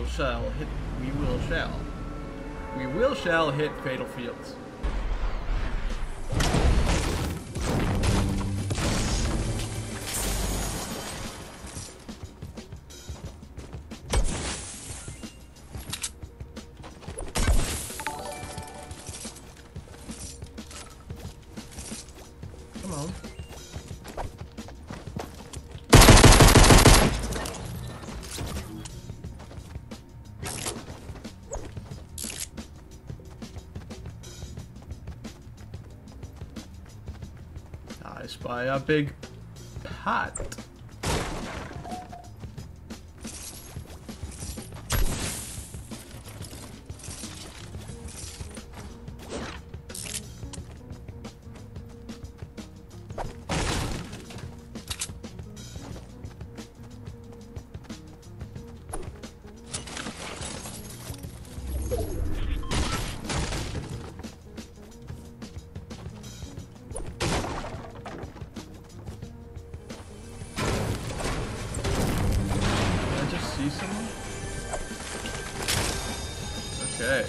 shall hit. We will shall. We will shall hit fatal fields. Come on. I spy a big pot. See someone? Okay.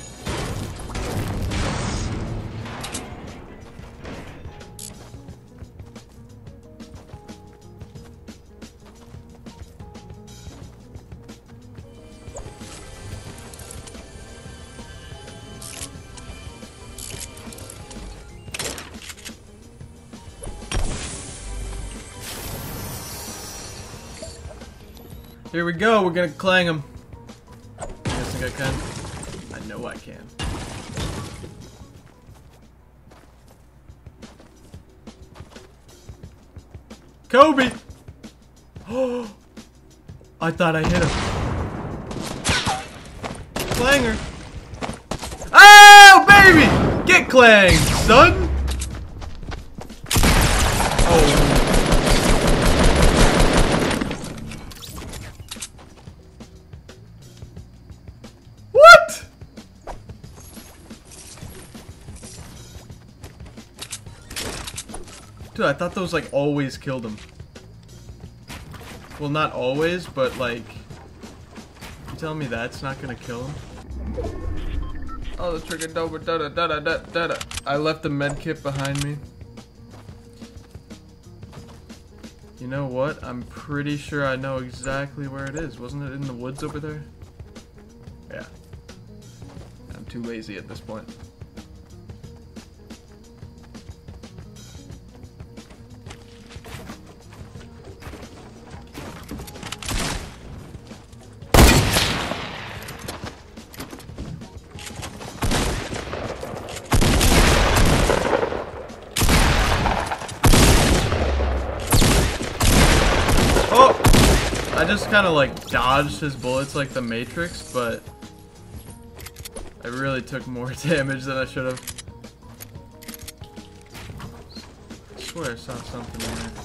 Here we go, we're gonna clang him. You guys think I can? I know I can. Kobe! Oh, I thought I hit him. Clanger! Oh, baby! Get clanged, son! Oh. Dude, I thought those like always killed him. Well, not always, but like, you telling me that's not gonna kill him? Oh, the trigger dover da da da da da da. I left the med kit behind me. You know what? I'm pretty sure I know exactly where it is. Wasn't it in the woods over there? Yeah. I'm too lazy at this point. I just kind of like dodged his bullets like the Matrix, but I really took more damage than I should have. I swear I saw something in there.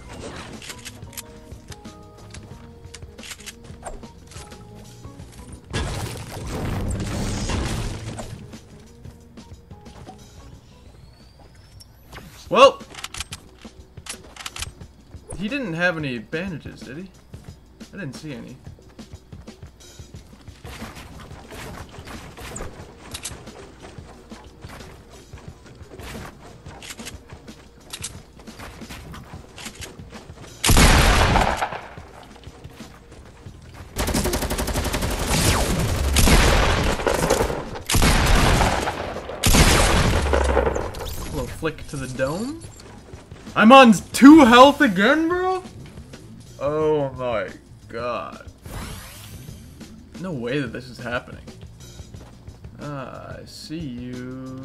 Well, he didn't have any bandages, did he? I didn't see any. Little flick to the dome. I'm on 2 health again, bro? Oh my God. No way that this is happening. I see you.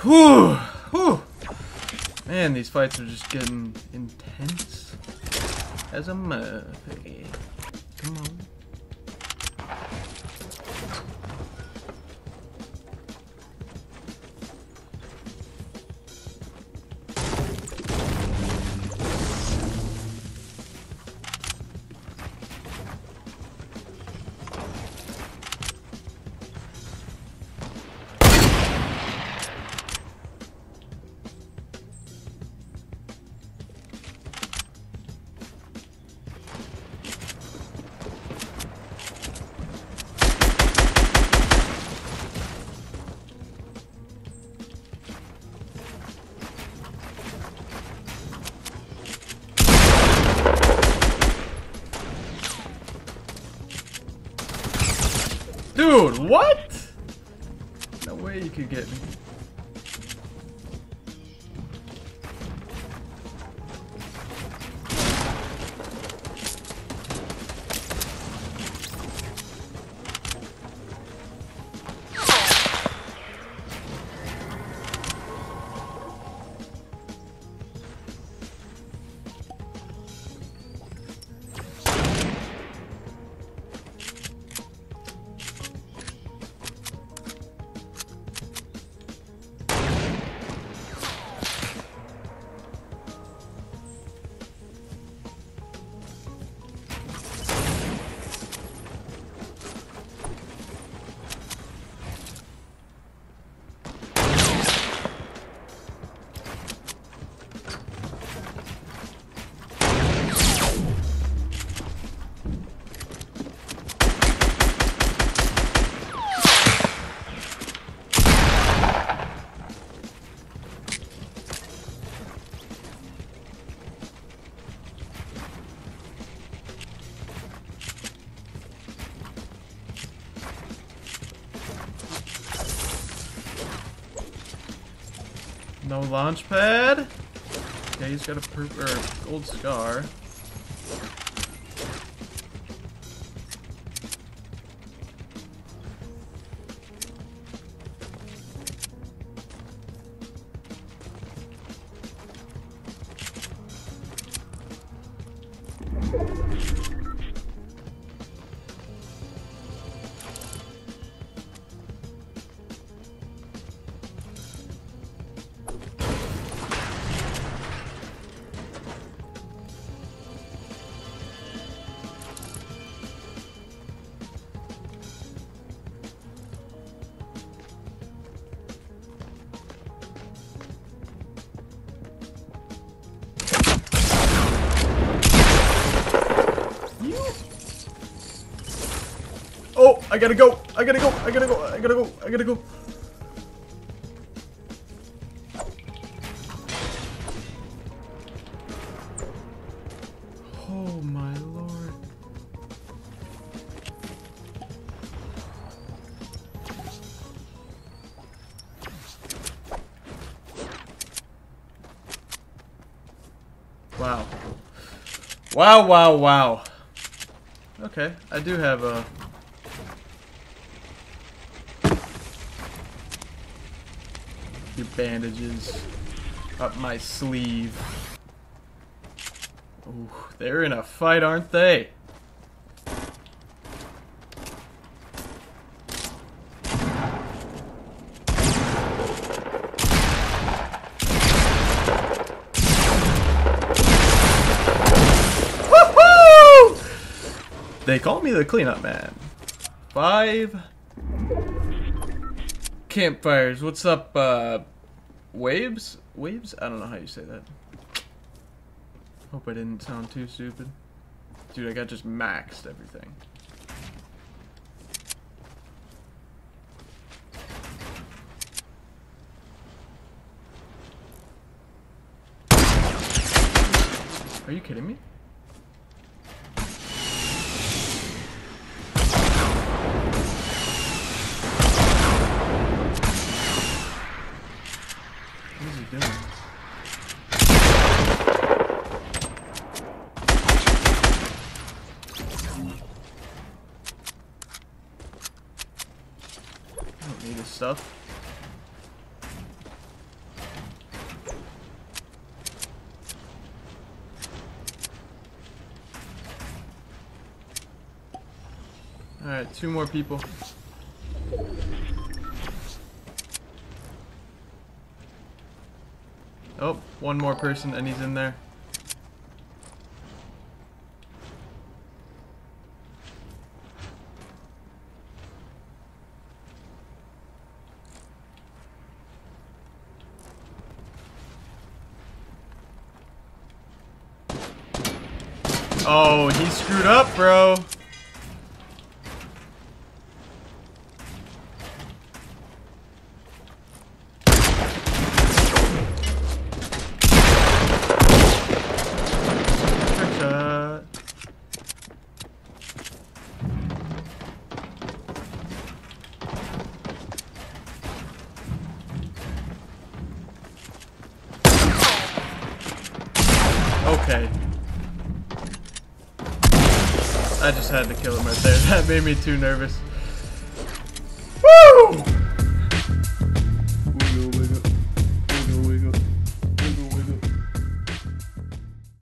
Whew! Whew! Man, these fights are just getting intense as a motherfucker. Come on. Dude, what? No way you could get me. No launch pad. Okay, he's got a gold scar. Oh, I gotta go. I gotta go. I gotta go. I gotta go. I gotta go. Oh my lord. Wow. Wow, wow, wow. Okay, I do have a few bandages up my sleeve. Ooh, they're in a fight, aren't they? They call me the cleanup man. 5 campfires. What's up, waves? Waves? I don't know how you say that. Hope I didn't sound too stupid. Dude, I got just maxed everything. Are you kidding me? What is he doing? I don't need his stuff. Alright, 2 more people. Oh, 1 more person and he's in there. Oh, he screwed up, bro. Trick shot. Okay. I just had to kill him right there. That made me too nervous. Woo!